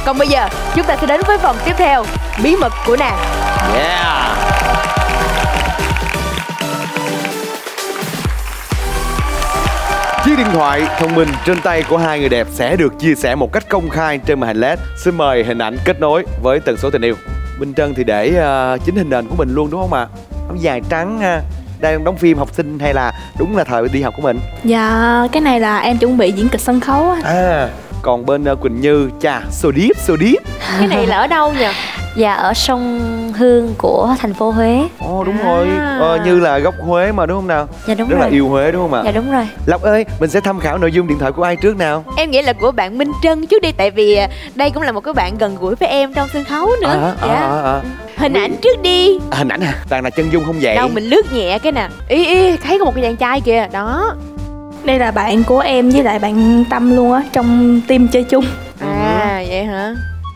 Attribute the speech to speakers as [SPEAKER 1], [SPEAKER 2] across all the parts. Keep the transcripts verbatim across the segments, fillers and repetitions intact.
[SPEAKER 1] Còn bây giờ chúng ta sẽ đến với phần tiếp theo, bí mật của nàng.
[SPEAKER 2] Yeah. Chiếc điện thoại thông minh trên tay của hai người đẹp sẽ được chia sẻ một cách công khai trên màn hình led. Xin mời hình ảnh kết nối với tần số tình yêu. Minh Trân thì để uh, chính hình nền của mình luôn đúng không ạ? Áo dài trắng ha. Đang đóng phim học sinh hay là đúng là thời đi học của mình?
[SPEAKER 3] Dạ, cái này là em chuẩn bị diễn kịch sân khấu á.
[SPEAKER 2] À, còn bên uh, Quỳnh Như, chà, so deep, so deep.
[SPEAKER 1] Cái này là ở đâu nhỉ?
[SPEAKER 4] Dạ, ở sông Hương của thành phố Huế.
[SPEAKER 2] Ồ oh, đúng à. rồi, ờ, Như là gốc Huế mà đúng không nào?
[SPEAKER 4] Dạ đúng
[SPEAKER 2] Rất
[SPEAKER 4] rồi.
[SPEAKER 2] Rất là yêu Huế đúng không ạ?
[SPEAKER 4] Dạ đúng rồi.
[SPEAKER 2] Lộc ơi, mình sẽ tham khảo nội dung điện thoại của ai trước nào?
[SPEAKER 1] Em nghĩ là của bạn Minh Trân trước đi, tại vì đây cũng là một cái bạn gần gũi với em trong sân khấu nữa.
[SPEAKER 2] À,
[SPEAKER 1] dạ.
[SPEAKER 2] à, à, à.
[SPEAKER 1] Hình ảnh trước đi.
[SPEAKER 2] À, hình ảnh à? Toàn là chân dung không vậy?
[SPEAKER 1] Đâu mình lướt nhẹ cái nè. Ý ý, thấy có một cái chàng trai kìa, đó.
[SPEAKER 3] Đây là bạn của em với lại bạn Tâm luôn á, trong team chơi chung.
[SPEAKER 1] À, vậy hả?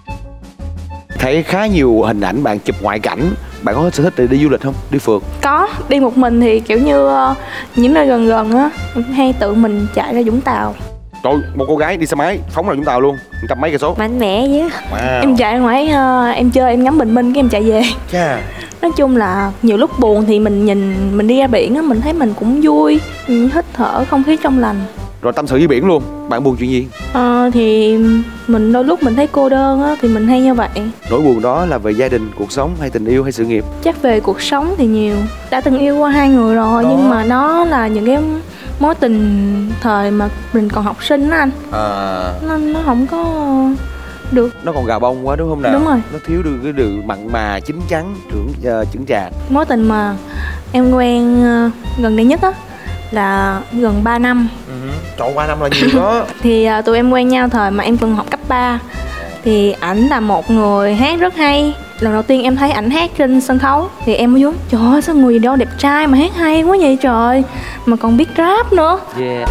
[SPEAKER 2] Thấy khá nhiều hình ảnh bạn chụp ngoại cảnh. Bạn có sở thích để đi du lịch không? Đi phượt?
[SPEAKER 3] Có, đi một mình thì kiểu như uh, những nơi gần gần á, hay tự mình chạy ra Vũng Tàu.
[SPEAKER 2] Trời, một cô gái đi xe máy phóng ra Vũng Tàu luôn, trăm mấy cây số.
[SPEAKER 4] Mạnh mẽ chứ.
[SPEAKER 2] Wow.
[SPEAKER 3] Em chạy ngoài uh, em chơi, em ngắm bình minh cái em chạy về.
[SPEAKER 2] Yeah.
[SPEAKER 3] Nói chung là nhiều lúc buồn thì mình nhìn, mình đi ra biển á, mình thấy mình cũng vui, mình hít thở không khí trong lành.
[SPEAKER 2] Rồi tâm sự với biển luôn. Bạn buồn chuyện gì?
[SPEAKER 3] Ờ, thì mình đôi lúc mình thấy cô đơn á, thì mình hay như vậy.
[SPEAKER 2] Nỗi buồn đó là về gia đình, cuộc sống hay tình yêu hay sự nghiệp?
[SPEAKER 3] Chắc về cuộc sống thì nhiều. Đã từng yêu qua hai người rồi đó. Nhưng mà nó là những cái mối tình thời mà mình còn học sinh đó anh.
[SPEAKER 2] À.
[SPEAKER 3] Nên nó không có được.
[SPEAKER 2] Nó còn gà bông quá đúng không nào?
[SPEAKER 3] Đúng rồi.
[SPEAKER 2] Nó thiếu được cái điều mặn mà, chín chắn, trưởng uh, chững chạc.
[SPEAKER 3] Mối tình mà em quen uh, gần đây nhất á là gần ba năm.
[SPEAKER 2] Ừ. Trời, ba năm là nhiều đó.
[SPEAKER 3] Thì uh, tụi em quen nhau thời mà em còn học cấp ba. Thì ảnh là một người hát rất hay. Lần đầu tiên em thấy ảnh hát trên sân khấu thì em mới vô, trời ơi sao người gì đâu đẹp trai mà hát hay quá vậy trời, mà còn biết rap nữa.
[SPEAKER 2] Yeah.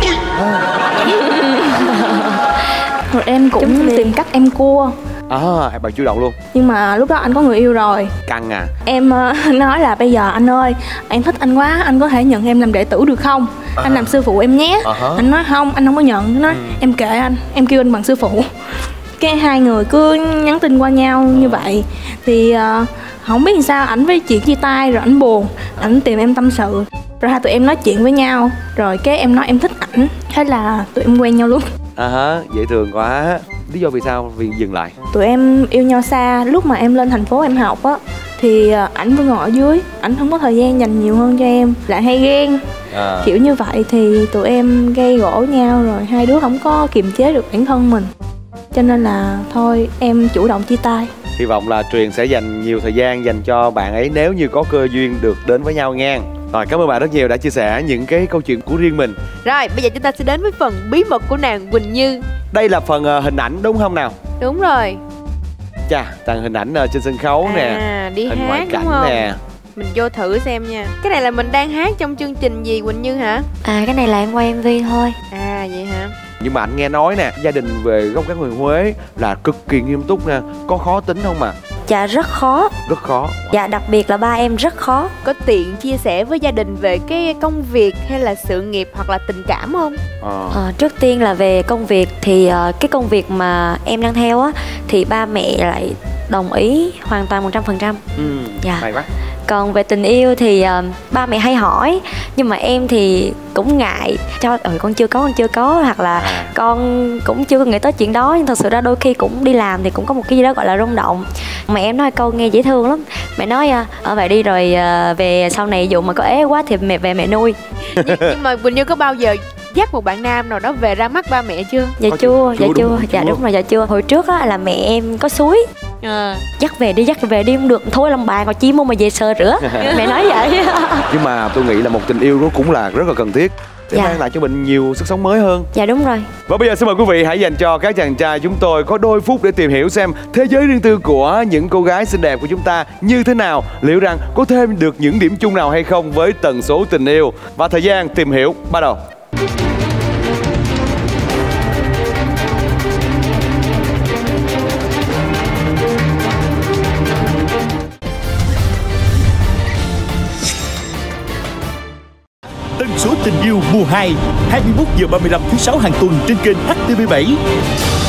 [SPEAKER 3] Rồi em cũng tìm cách em cua.
[SPEAKER 2] À, bạn chủ động luôn.
[SPEAKER 3] Nhưng mà lúc đó anh có người yêu rồi.
[SPEAKER 2] Căng à?
[SPEAKER 3] Em uh, nói là bây giờ anh ơi, em thích anh quá, anh có thể nhận em làm đệ tử được không? À. Anh làm sư phụ em nhé. À. Anh nói không, anh không có nhận. Anh nói ừ. em kệ anh, em kêu anh bằng sư phụ. Cái hai người cứ nhắn tin qua nhau như à. vậy. Thì uh, không biết làm sao, ảnh với chuyện chia tay rồi ảnh buồn, ảnh tìm em tâm sự. Rồi hai tụi em nói chuyện với nhau. Rồi cái em nói em thích ảnh. Thế là tụi em quen nhau luôn.
[SPEAKER 2] À hả, dễ thương quá. Lý do vì sao vì dừng lại?
[SPEAKER 3] Tụi em yêu nhau xa. Lúc mà em lên thành phố em học á thì ảnh vẫn ngồi ở dưới, ảnh không có thời gian dành nhiều hơn cho em, lại hay ghen à. Kiểu như vậy thì tụi em gây gổ nhau. Rồi hai đứa không có kiềm chế được bản thân mình, cho nên là thôi em chủ động chia tay.
[SPEAKER 2] Hy vọng là Truyền sẽ dành nhiều thời gian dành cho bạn ấy nếu như có cơ duyên được đến với nhau nha. Rồi, cảm ơn bạn rất nhiều đã chia sẻ những cái câu chuyện của riêng mình.
[SPEAKER 1] Rồi, bây giờ chúng ta sẽ đến với phần bí mật của nàng Quỳnh Như.
[SPEAKER 2] Đây là phần uh, hình ảnh đúng không nào?
[SPEAKER 1] Đúng rồi.
[SPEAKER 2] Chà, tặng hình ảnh uh, trên sân khấu nè.
[SPEAKER 1] À, đi
[SPEAKER 2] hình
[SPEAKER 1] hát
[SPEAKER 2] ngoại cảnh
[SPEAKER 1] đúng không?
[SPEAKER 2] Nè.
[SPEAKER 1] Mình vô thử xem nha. Cái này là mình đang hát trong chương trình gì Quỳnh Như hả?
[SPEAKER 4] À, cái này là em quay em vê thôi.
[SPEAKER 1] À, vậy hả?
[SPEAKER 2] Nhưng mà anh nghe nói nè, gia đình về gốc gác người Huế là cực kỳ nghiêm túc nè. Có khó tính không mà?
[SPEAKER 4] Dạ rất khó.
[SPEAKER 2] Rất khó.
[SPEAKER 4] Dạ đặc biệt là ba em rất khó.
[SPEAKER 1] Có tiện chia sẻ với gia đình về cái công việc hay là sự nghiệp hoặc là tình cảm không?
[SPEAKER 2] À.
[SPEAKER 4] À, trước tiên là về công việc thì uh, cái công việc mà em đang theo á thì ba mẹ lại đồng ý hoàn toàn một trăm phần trăm.
[SPEAKER 2] Ừ,
[SPEAKER 4] dạ.
[SPEAKER 2] hay quá.
[SPEAKER 4] Còn về tình yêu thì uh, ba mẹ hay hỏi, nhưng mà em thì cũng ngại cho ừ con chưa có con chưa có hoặc là à. con cũng chưa nghĩ tới chuyện đó. Nhưng thật sự ra đôi khi cũng đi làm thì cũng có một cái gì đó gọi là rung động. Mẹ em nói câu nghe dễ thương lắm. Mẹ nói ở vậy đi rồi uh, về sau này dụ mà có ế quá thì mẹ về mẹ nuôi.
[SPEAKER 1] nhưng, nhưng mà Quỳnh Như có bao giờ dắt một bạn nam nào đó về ra mắt ba mẹ chưa?
[SPEAKER 4] Dạ chưa, dạ chưa, dạ đúng rồi, dạ chưa. Hồi trước á là mẹ em có xúi à. Dắt về đi, dắt về đi không được, thôi lòng bàn còn chi mua mà về sờ rửa. Mẹ nói vậy.
[SPEAKER 2] Nhưng mà tôi nghĩ là một tình yêu nó cũng là rất là cần thiết để dạ. mang lại cho mình nhiều sức sống mới hơn.
[SPEAKER 4] Dạ đúng rồi.
[SPEAKER 2] Và bây giờ xin mời quý vị hãy dành cho các chàng trai chúng tôi có đôi phút để tìm hiểu xem thế giới riêng tư của những cô gái xinh đẹp của chúng ta như thế nào, liệu rằng có thêm được những điểm chung nào hay không với tần số tình yêu. Và thời gian tìm hiểu bắt đầu.
[SPEAKER 5] Tần số tình yêu mùa hai, hai mươi mốt giờ ba mươi lăm thứ sáu hàng tuần trên kênh H T V bảy.